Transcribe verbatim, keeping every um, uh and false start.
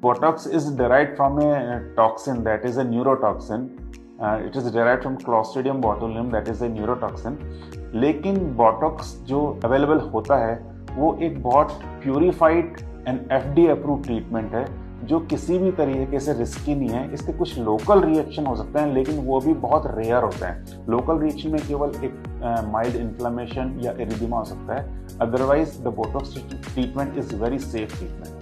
Botox is derived from a toxin that is a neurotoxin. Uh, it is derived from Clostridium botulinum that is a neurotoxin. लेकिन Botox जो available होता है वो एक बहुत purified and F D approve treatment है जो किसी भी तरीके से रिस्की नहीं है। इसके कुछ लोकल रिएक्शन हो सकते हैं लेकिन वो भी बहुत रेयर होते हैं। लोकल रिएक्शन में केवल एक माइल्ड इन्फ्लेमेशन या एरिदिमा हो सकता है। Otherwise the Botox treatment is very safe treatment.